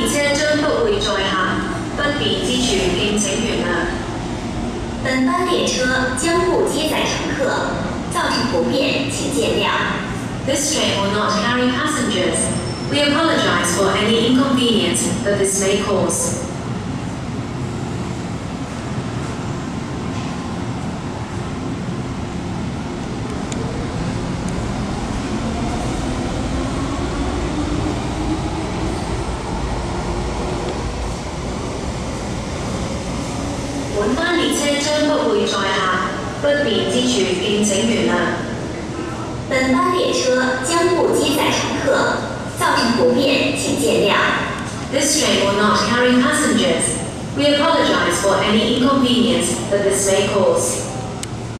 列車將不會載客，不便之處敬請原諒。 本班列車將不接載乘客，造成不便，請見諒。 This train will not carry passengers. We apologize for any inconvenience that this may cause. 本班列車將不會載客，不便之處敬請原諒。 本班列車將不接載乘客，造成不便，請見諒。 This train will not carry passengers. We apologize for any inconvenience that this may cause.